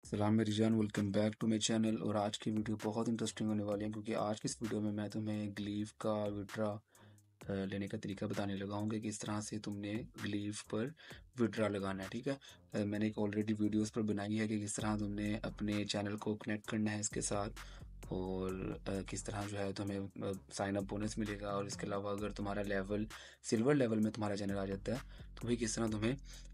सलाम मेरी जान, welcome back to my channel. और आज की वीडियो बहुत इंटरेस्टिंग होने वाली है क्योंकि आज की इस वीडियो में मैं तुम्हें ग्लीव का विड्रा लेने का तरीका बताने लगा हूँ कि किस तरह से तुमने ग्लीव पर विड्रा लगाना है। ठीक है। मैंने एक ऑलरेडी वीडियोस पर बनाई है कि किस तरह तुमने अपने चैनल को कनेक्ट करना है इसके साथ, और किस तरह जो है तुम्हें साइन अप बोनस मिलेगा। और इसके अलावा अगर तुम्हारा लेवल सिल्वर लेवल में तुम्हारा चैनल आ जाता है तो भाई किस तरह तुम्हें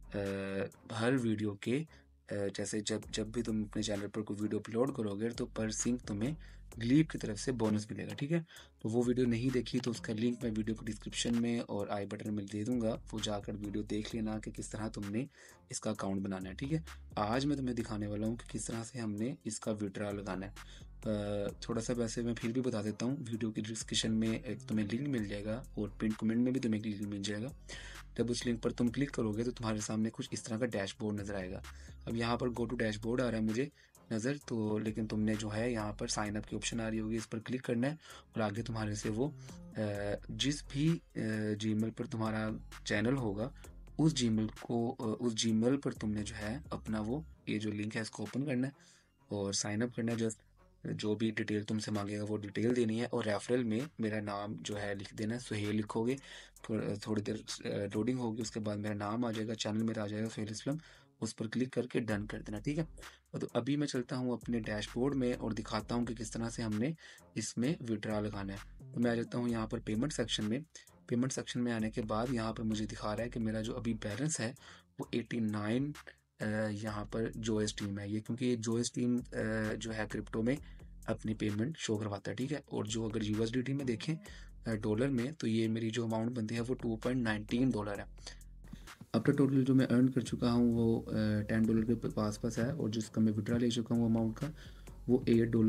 हर वीडियो के जैसे जब जब भी तुम अपने चैनल पर कोई वीडियो अपलोड करोगे तो पर सिंक तुम्हें ग्लीव की तरफ से बोनस मिलेगा। ठीक है। तो वो वीडियो नहीं देखी तो उसका लिंक मैं वीडियो को डिस्क्रिप्शन में और आई बटन में दे दूंगा, वो जाकर वीडियो देख लेना कि किस तरह तुमने इसका अकाउंट बनाना है। ठीक है। आज मैं तुम्हें दिखाने वाला हूँ कि किस तरह से हमने इसका विड्रा लगाना है। थोड़ा सा वैसे मैं फिर भी बता देता हूँ, वीडियो की डिस्क्रिप्शन में एक तुम्हें लिंक मिल जाएगा और पिन कमेंट में भी तुम्हें एक लिंक मिल जाएगा। जब उस लिंक पर तुम क्लिक करोगे तो तुम्हारे सामने कुछ इस तरह का डैशबोर्ड नज़र आएगा। अब यहाँ पर गो टू डैशबोर्ड आ रहा है मुझे नज़र, तो लेकिन तुमने जो है यहाँ पर साइन अप की ऑप्शन आ रही होगी, इस पर क्लिक करना है और आगे तुम्हारे से वो जिस भी जीमेल पर तुम्हारा चैनल होगा उस जीमेल पर तुमने जो है अपना वो ये जो लिंक है इसको ओपन करना है और साइन अप करना है। जस्ट जो भी डिटेल तुमसे मांगेगा वो डिटेल देनी है और रेफरल में मेरा नाम जो है लिख देना है, सुहेल लिखोगे। थोड़ी देर लोडिंग होगी, उसके बाद मेरा नाम आ जाएगा, चैनल मेरा आ जाएगा सुहेल इस्लाम, उस पर क्लिक करके डन कर देना। ठीक है। तो अभी मैं चलता हूँ अपने डैशबोर्ड में और दिखाता हूँ कि किस तरह से हमने इसमें विड्रा लगाना है। तो मैं आ जाता हूँ यहाँ पर पेमेंट सेक्शन में। पेमेंट सेक्शन में आने के बाद यहाँ पर मुझे दिखा रहा है कि मेरा जो अभी बैलेंस है वो 89 यहाँ पर जो स्ट्रीम है ये, क्योंकि ये जो स्ट्रीम जो है क्रिप्टो में अपनी पेमेंट शो करवाता है। ठीक है। और जो अगर यूएसडीटी में देखें डॉलर में, तो ये मेरी जो अमाउंट बनती है वो $2.19 है। अब तो टोटल जो मैं अर्न कर चुका हूँ वो $10 के पास पास है, और जिसका मैं विड्रा ले चुका हूँ अमाउंट का वो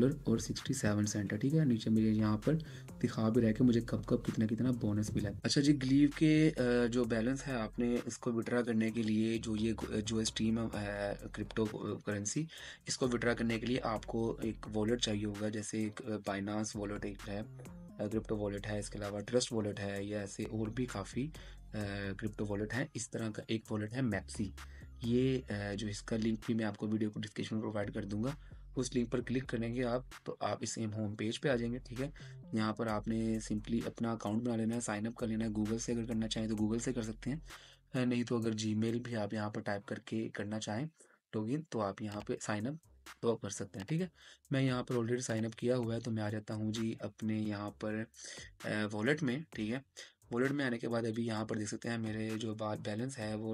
$8.67 है। ठीक है। नीचे मुझे यहाँ पर दिखा भी रहा है कि मुझे कब कब कितना कितना बोनस मिला है। अच्छा जी, ग्लीव के जो बैलेंस है आपने इसको विड्रा करने के लिए जो स्ट्रीम है क्रिप्टो करेंसी, इसको विड्रा करने के लिए आपको एक वॉलेट चाहिए होगा। जैसे एक बाइनांस वॉलेट एक है, क्रिप्टो वॉलेट है, इसके अलावा ट्रस्ट वॉलेट है, या ऐसे और भी काफ़ी क्रिप्टो वॉलेट हैं। इस तरह का एक वॉलेट है मैक्सी। ये जो इसका लिंक भी मैं आपको वीडियो को डिस्क्रिप्शन में प्रोवाइड कर दूंगा। उस लिंक पर क्लिक करेंगे आप तो आप इस सेम होम पेज पे आ जाएंगे। ठीक है। यहाँ पर आपने सिंपली अपना अकाउंट बना लेना है, साइन अप कर लेना है। गूगल से अगर करना चाहें तो गूगल से कर सकते हैं, नहीं तो अगर जीमेल भी आप यहाँ पर टाइप करके करना चाहें लॉगिन तो आप यहाँ पे साइन अप तो आप कर सकते हैं। ठीक है। मैं यहाँ पर ऑलरेडी साइन अप किया हुआ है तो मैं आ जाता हूँ जी अपने यहाँ पर वॉलेट में। ठीक है। वॉलेट में आने के बाद अभी यहाँ पर देख सकते हैं मेरे जो बाद बैलेंस है वो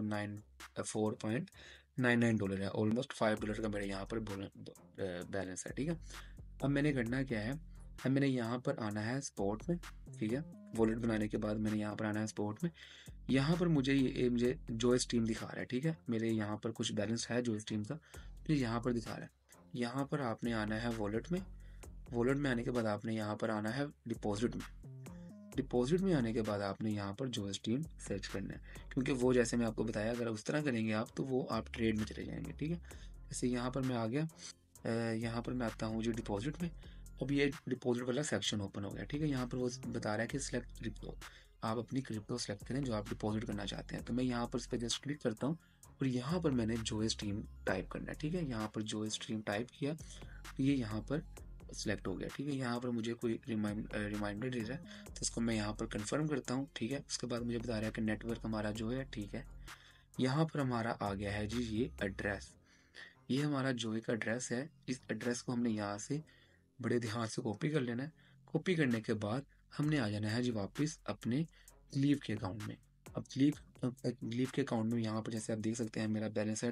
$4.99 है। ऑलमोस्ट $5 का मेरे यहाँ पर बैलेंस है। ठीक है। अब मैंने करना क्या है, अब मैंने यहाँ पर आना है स्पॉट में। ठीक है। वॉलेट बनाने के बाद मैंने यहाँ पर आना है स्पॉट में। यहाँ पर मुझे जो स्ट्रीम दिखा रहा है। ठीक है। मेरे यहाँ पर कुछ बैलेंस है जो स्ट्रीम का, तो यहाँ पर दिखा रहा है। यहाँ पर आपने आना है वॉलेट में। वॉलेट में आने के बाद आपने यहाँ पर आना है डिपॉजिट में। डिपॉजिट में आने के बाद आपने यहाँ पर जो स्ट्रीम सर्च करना है, क्योंकि वो जैसे मैं आपको बताया अगर उस तरह करेंगे आप तो वो आप ट्रेड में चले जाएंगे। ठीक है। जैसे यहाँ पर मैं आ गया, यहाँ पर मैं आता हूँ जो डिपॉजिट में। अब ये डिपॉजिट वाला सेक्शन ओपन हो गया। ठीक है। यहाँ पर वो बता रहा है कि सिलेक्ट क्रिप्टो, आप अपनी क्रिप्टो सेलेक्ट करें जो आप डिपॉजिट करना चाहते हैं। तो मैं यहाँ पर इस पर जस्ट क्लिक करता हूँ और यहाँ पर मैंने जो स्ट्रीम टाइप करना है। ठीक है। यहाँ पर जो स्ट्रीम टाइप किया तो ये यहाँ पर सिलेक्ट हो गया। ठीक है। यहाँ पर मुझे कोई रिमाइंडर दे रहा है तो इसको मैं यहाँ पर कंफर्म करता हूँ। ठीक है। उसके बाद मुझे बता रहा है कि नेटवर्क हमारा जो है ठीक है। यहाँ पर हमारा आ गया है जी ये एड्रेस, ये हमारा जोए का एड्रेस है। इस एड्रेस को हमने यहाँ से बड़े ध्यान से कॉपी कर लेना है। कॉपी करने के बाद हमने आ जाना है जी वापस अपने ग्लीव के अकाउंट में। अब ग्लीव के अकाउंट में यहाँ पर जैसे आप देख सकते हैं मेरा बैलेंस है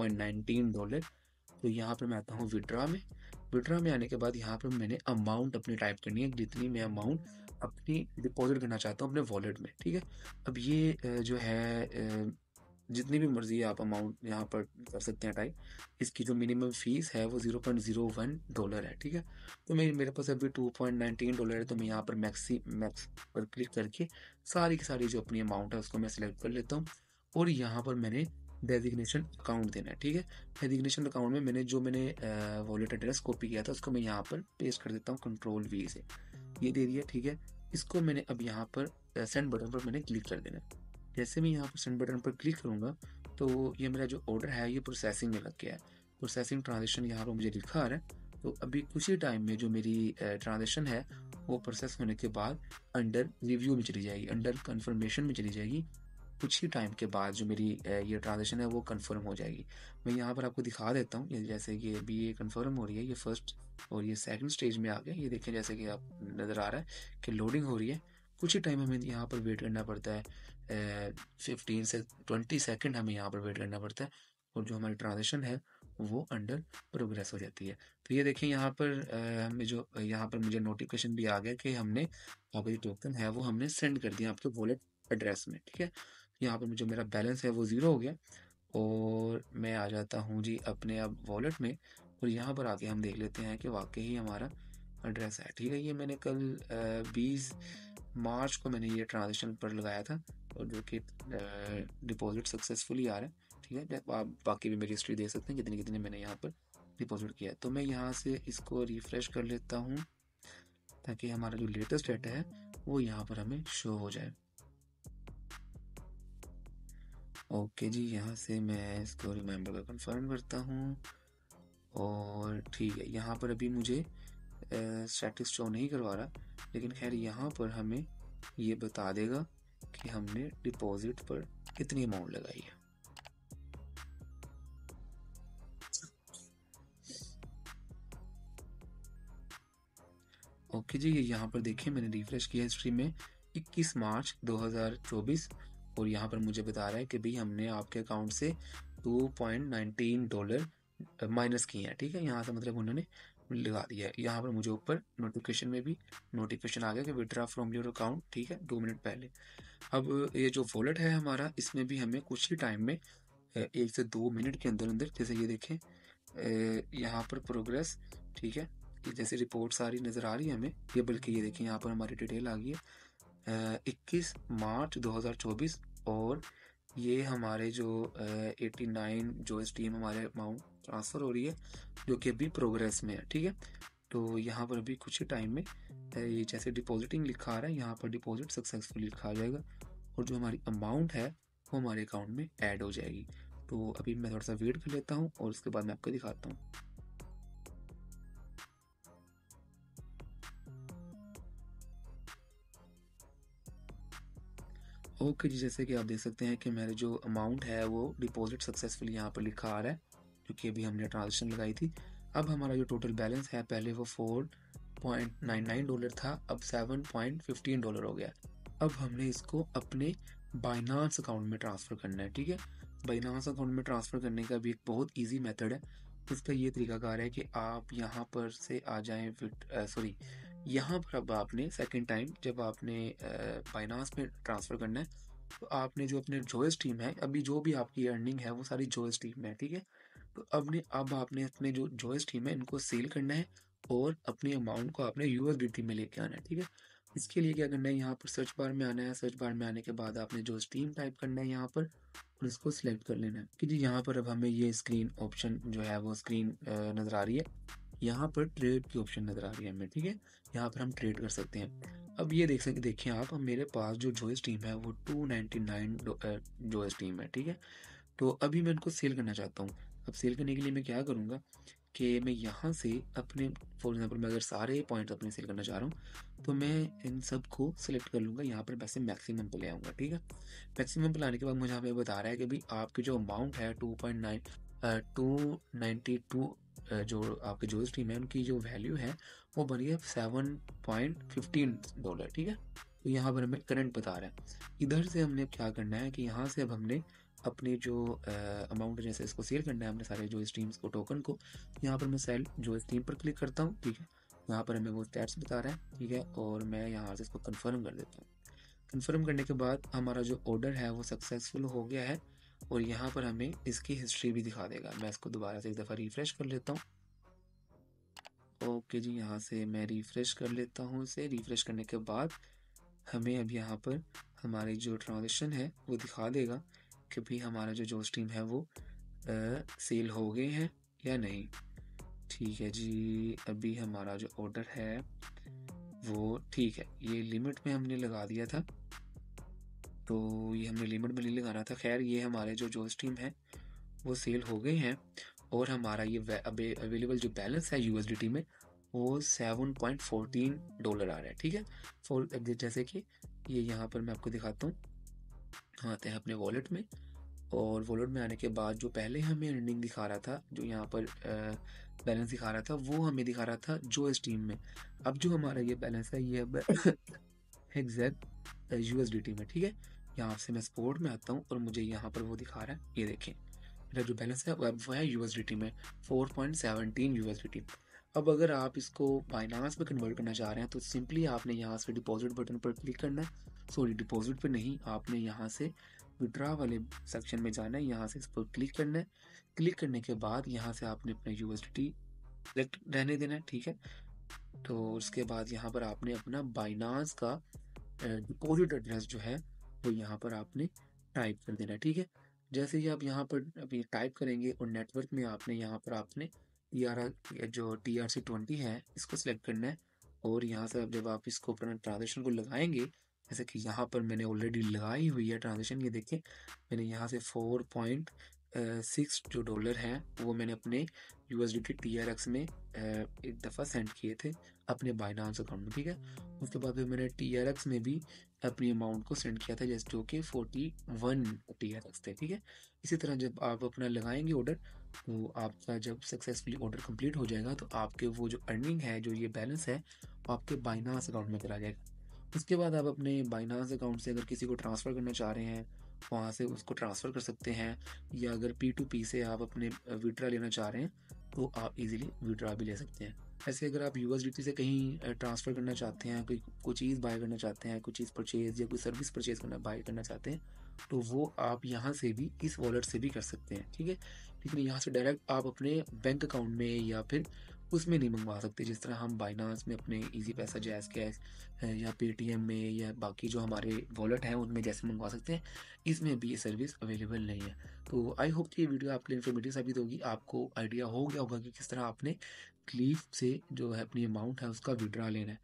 $2.19। तो यहाँ पर मैं आता हूँ विड्रा में। विड्रा में आने के बाद यहाँ पर मैंने अमाउंट अपनी टाइप करनी है, जितनी मैं अमाउंट अपनी डिपॉजिट करना चाहता हूँ अपने वॉलेट में। ठीक है। अब ये जो है जितनी भी मर्जी आप अमाउंट यहाँ पर कर सकते हैं टाइप। इसकी जो मिनिमम फीस है वो $0.01 है। ठीक है। तो मेरे पास अभी $2.19 है, तो मैं यहाँ पर मैक्स पर क्लिक करके सारी की सारी जो अपनी अमाउंट है उसको मैं सिलेक्ट कर लेता हूँ और यहाँ पर मैंने डेजिग्नेशन अकाउंट देना है। ठीक है। डेजिग्नेशन अकाउंट में मैंने वॉलेट एड्रेस कॉपी किया था उसको मैं यहाँ पर पेस्ट कर देता हूँ Ctrl+V से, ये दे दिया। ठीक है। इसको मैंने अब यहाँ पर सेंड बटन पर मैंने क्लिक कर देना है। जैसे मैं यहाँ पर सेंड बटन पर क्लिक करूँगा तो ये मेरा जो ऑर्डर है ये प्रोसेसिंग में लग गया है। प्रोसेसिंग ट्रांजेक्शन यहाँ पर मुझे लिखा आ रहा है। तो अभी कुछ ही टाइम में जो मेरी ट्रांजेक्शन है वो प्रोसेस होने के बाद अंडर रिव्यू में चली जाएगी, अंडर कन्फर्मेशन में चली जाएगी। कुछ ही टाइम के बाद जो मेरी ये ट्रांजेक्शन है वो कंफर्म हो जाएगी। मैं यहाँ पर आपको दिखा देता हूँ, ये जैसे कि अभी ये कंफर्म हो रही है, ये फर्स्ट और ये सेकंड स्टेज में आ गया। ये देखें जैसे कि आप नज़र आ रहा है कि लोडिंग हो रही है। कुछ ही टाइम हमें यहाँ पर वेट करना पड़ता है, 15 से 20 सेकंड हमें यहाँ पर वेट करना पड़ता है, और जो हमारी ट्रांजेक्शन है वो अंडर प्रोग्रेस हो जाती है। तो ये देखें यहाँ पर हमें जो यहाँ पर मुझे नोटिफिकेशन भी आ गया कि हमने आपका जो टोकन है वो हमने सेंड कर दिया आपके वॉलेट एड्रेस में, ठीक है। यहाँ पर मुझे मेरा बैलेंस है वो ज़ीरो हो गया, और मैं आ जाता हूँ जी अपने अब वॉलेट में, और यहाँ पर आके हम देख लेते हैं कि वाकई ही हमारा एड्रेस है, ठीक है। ये मैंने कल 20 मार्च को मैंने ये ट्रांजेक्शन पर लगाया था, और जो कि डिपॉजिट सक्सेसफुली आ रहा है, ठीक है। आप बाकी भी मेरी हिस्ट्री देख सकते हैं कितने कितने मैंने यहाँ पर डिपॉजिट किया है। तो मैं यहाँ से इसको रिफ़्रेश कर लेता हूँ ताकि हमारा जो लेटेस्ट डेटा है वो यहाँ पर हमें शो हो जाए। ओके जी, यहाँ से मैं इसको रिमेंबर का कंफर्म करता हूँ, और ठीक है। यहाँ पर अभी मुझे स्टेटस शो नहीं करवा रहा, लेकिन खैर यहाँ पर हमें ये बता देगा कि हमने डिपॉजिट पर कितनी अमाउंट लगाई है। ओके जी, ये यहाँ पर देखिए मैंने रिफ्रेश किया हिस्ट्री में 21 मार्च 2024, और यहाँ पर मुझे बता रहा है कि भाई हमने आपके अकाउंट से $2.19 माइनस किए हैं, ठीक है। यहाँ से मतलब उन्होंने लगा दिया है। यहाँ पर मुझे ऊपर नोटिफिकेशन में भी नोटिफिकेशन आ गया कि विड्रॉ फ्रॉम योर अकाउंट, ठीक है, 2 मिनट पहले। अब ये जो वॉलेट है हमारा, इसमें भी हमें कुछ ही टाइम में 1 से 2 मिनट के अंदर अंदर, जैसे ये देखें यहाँ पर प्रोग्रेस, ठीक है, कि जैसे रिपोर्ट सारी नज़र आ रही है हमें, ये बल्कि ये देखें यहाँ पर हमारी डिटेल आ गई है 21 मार्च 2024, और ये हमारे जो 89 जो स्टीम हमारे अमाउंट ट्रांसफ़र हो रही है, जो कि अभी प्रोग्रेस में है, ठीक है। तो यहाँ पर अभी कुछ ही टाइम में ये जैसे डिपॉजिटिंग लिखा आ रहा है, यहाँ पर डिपॉजिट सक्सेसफुली लिखा आ जाएगा, और जो हमारी अमाउंट है वो हमारे अकाउंट में ऐड हो जाएगी। तो अभी मैं थोड़ा सा वेट कर लेता हूँ, और उसके बाद मैं आपको दिखाता हूँ। ओके जी, जैसे कि आप देख सकते हैं कि मेरे जो अमाउंट है वो डिपॉजिट सक्सेसफुली यहाँ पर लिखा आ रहा है, क्योंकि अभी हमने ट्रांजेक्शन लगाई थी। अब हमारा जो टोटल बैलेंस है, पहले वो $4.99 था, अब $7.15 हो गया। अब हमने इसको अपने बाइनांस अकाउंट में ट्रांसफ़र करना है, ठीक है। बाइनांस अकाउंट में ट्रांसफ़र करने का भी एक बहुत ईजी मेथड है। इसका ये तरीकाकार है कि आप यहाँ पर से आ जाएं, सॉरी, यहाँ पर अब आपने सेकंड टाइम जब आपने बाइनांस में ट्रांसफ़र करना है, तो आपने जो अपने जोइस टीम है, अभी जो भी आपकी अर्निंग है वो सारी जोइस टीम में है, ठीक है। तो अब आपने अपने जो जोइस टीम है इनको सेल करना है, और अपनी अमाउंट को आपने यूएसडीटी में लेके आना है, ठीक है। इसके लिए क्या करना है, यहाँ पर सर्च बार में आना है। सर्च बार में आने के बाद आपने जो स्टीम टाइप करना है यहाँ पर, और इसको सिलेक्ट कर लेना है कि जी यहाँ पर अब हमें ये स्क्रीन ऑप्शन जो है वो स्क्रीन नज़र आ रही है। यहाँ पर ट्रेड की ऑप्शन नज़र आ रही है हमें, ठीक है। यहाँ पर हम ट्रेड कर सकते हैं। अब ये देखें आप, मेरे पास जो जोइस टीम है वो 299 जोइस टीम है, ठीक है। तो अभी मैं इनको सेल करना चाहता हूँ। अब सेल करने के लिए मैं क्या करूँगा कि मैं यहाँ से अपने, फॉर एग्जांपल मैं अगर सारे पॉइंट्स अपने सेल करना चाह रहा हूँ, तो मैं इन सब को सिलेक्ट कर लूँगा। यहाँ पर वैसे मैक्सिमम पे ले आऊँगा, ठीक है। मैक्सिमम पे लाने के बाद मुझे यहाँ पे बता रहा है कि भाई आपकी जो अमाउंट है 292 जो आपके जो स्ट्रीम है उनकी जो वैल्यू है वो बन गई है $7.15, ठीक है। तो यहाँ पर हमें करंट बता रहा है। इधर से हमने अब क्या करना है कि यहाँ से अब हमने अपनी जो अमाउंट, जैसे इसको सेल करना है हमने सारे जो स्ट्रीम्स को, टोकन को। यहाँ पर मैं सेल जो स्ट्रीम पर क्लिक करता हूँ, ठीक है। यहाँ पर हमें वो स्टैट्स बता रहा है, ठीक है, और मैं यहाँ से इसको कन्फर्म कर देता हूँ। कन्फर्म करने के बाद हमारा जो ऑर्डर है वो सक्सेसफुल हो गया है, और यहाँ पर हमें इसकी हिस्ट्री भी दिखा देगा। मैं इसको दोबारा से एक दफ़ा रिफ़्रेश कर लेता हूँ। ओके जी, यहाँ से मैं रिफ़्रेश कर लेता हूँ इसे। रिफ़्रेश करने के बाद हमें अब यहाँ पर हमारी जो ट्रांजेक्शन है वो दिखा देगा कि भाई हमारा जो स्ट्रीम है वो सेल हो गए हैं या नहीं। ठीक है जी, अभी हमारा जो ऑर्डर है वो ठीक है, ये लिमिट में हमने लगा दिया था, तो ये हमने लिमिट में नहीं लगाना था। खैर ये हमारे जो स्ट्रीम है वो सेल हो गए हैं, और हमारा ये अवेलेबल जो बैलेंस है यूएसडीटी में वो $7.14 आ रहा है। ठीक है, फॉर जैसे कि ये यहाँ पर मैं आपको दिखाता हूँ। आते हैं अपने वॉलेट में, और वॉलेट में आने के बाद जो पहले हमें अर्निंग दिखा रहा था, जो यहाँ पर बैलेंस दिखा रहा था, वो हमें दिखा रहा था जो स्टीम में। अब जो हमारा ये बैलेंस है ये एग्जैक्ट यूएसडीटी में। ठीक है, यहाँ से मैं स्पोर्ट में आता हूँ और मुझे यहाँ पर वो दिखा रहा है, ये देखें मेरा जो बैलेंस है वो है यूएसडीटी में 4.17 यूएसडीटी। अब अगर आप इसको बाइनांस में कन्वर्ट करना चाह रहे हैं तो सिंपली आपने यहाँ से डिपॉजिट बटन पर क्लिक करना है। सॉरी, डिपॉजिट पे नहीं, आपने यहाँ से विड्रा वाले सेक्शन में जाना है, यहाँ से इस पर क्लिक करना है। क्लिक करने के बाद यहाँ से आपने अपना यूएसडीटी सेलेक्ट रहने देना है। ठीक है, तो उसके बाद यहाँ पर आपने अपना बाइनांस का डिपॉजिट एड्रेस जो है वो यहाँ पर आपने टाइप कर देना है। ठीक है, जैसे ही आप यहाँ पर अभी टाइप करेंगे और नेटवर्क में आपने यहाँ पर आपने जो TRC20 है इसको सिलेक्ट करना है। और यहाँ से अब जब आप इसको अपना ट्रांजेक्शन को लगाएंगे, जैसे कि यहाँ पर मैंने ऑलरेडी लगाई हुई है ट्रांजेक्शन, ये देखें मैंने यहाँ से 4.6 जो डॉलर हैं वो मैंने अपने USDT TRX में एक दफ़ा सेंड किए थे अपने बाइनांस अकाउंट में। ठीक है, उसके बाद फिर मैंने TRX में भी अपनी अमाउंट को सेंड किया था, जैसे जो कि 41 TRX थे। ठीक है, इसी तरह जब आप अपना लगाएंगे ऑर्डर, तो आपका जब सक्सेसफुली ऑर्डर कंप्लीट हो जाएगा तो आपके वो जो अर्निंग है, जो ये बैलेंस है, वो आपके बाइनांस अकाउंट में चला जाएगा। उसके बाद आप अपने बाइनांस अकाउंट से अगर किसी को ट्रांसफ़र करना चाह रहे हैं, वहाँ से उसको ट्रांसफ़र कर सकते हैं, या अगर P2P से आप अपने विड्रा लेना चाह रहे हैं तो आप इजीली विड्रा भी ले सकते हैं। ऐसे अगर आप यूएसडीटी से कहीं ट्रांसफ़र करना चाहते हैं, कोई चीज़ बाय करना चाहते हैं, कोई चीज़ परचेज़ या कोई सर्विस परचेज़ करना बाय करना चाहते हैं, तो वो आप यहाँ से भी इस वॉलेट से भी कर सकते हैं। ठीक है, लेकिन यहाँ से डायरेक्ट आप अपने बैंक अकाउंट में या फिर उसमें नहीं मंगवा सकते, जिस तरह हम बाइनांस में अपने इजी पैसा, जैज़ कैश या पेटीएम में या बाकी जो हमारे वॉलेट हैं उनमें जैसे मंगवा सकते हैं, इसमें भी ये सर्विस अवेलेबल नहीं है। तो आई होप कि ये वीडियो आपके लिए इन्फॉर्मेटिव साबित होगी, आपको आइडिया हो गया होगा कि किस तरह आपने क्लीफ से जो है अपनी अमाउंट है उसका विड्रा लेना है।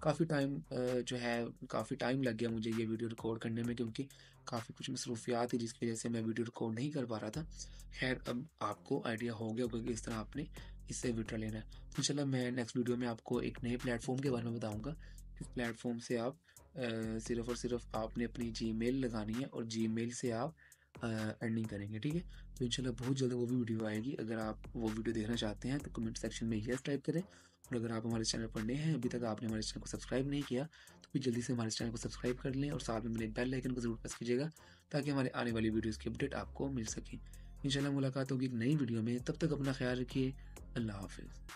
काफ़ी टाइम लग गया मुझे ये वीडियो रिकॉर्ड करने में, क्योंकि काफ़ी कुछ मसरूफियात थी जिसकी वजह से मैं वीडियो रिकॉर्ड नहीं कर पा रहा था। खैर, अब आपको आइडिया हो गया होगा कि इस तरह आपने इससे विड्रा लेना है। तो चलो, मैं नेक्स्ट वीडियो में आपको एक नए प्लेटफॉर्म के बारे में बताऊँगा। इस प्लेटफॉर्म से आप सिर्फ़ और सिर्फ आपने अपनी जीमेल लगानी है और जीमेल से आप अर्निंग करेंगे। ठीक है, तो इंशाल्लाह बहुत जल्द वो भी वीडियो आएगी। अगर आप वो वीडियो देखना चाहते हैं तो कमेंट सेक्शन में यस टाइप करें, और अगर आप हमारे चैनल पर नए हैं, अभी तक आपने हमारे चैनल को सब्सक्राइब नहीं किया, तो भी जल्दी से हमारे चैनल को सब्सक्राइब कर लें और साथ में मेरे बेल आइकन को ज़रूर प्रेस कीजिएगा, ताकि हमारे आने वाली वीडियोज़ की अपडेट आपको मिल सके। इंशाल्लाह मुलाकात होगी एक नई वीडियो में, तब तक अपना ख्याल रखिए। अल्लाह हाफ़िज़।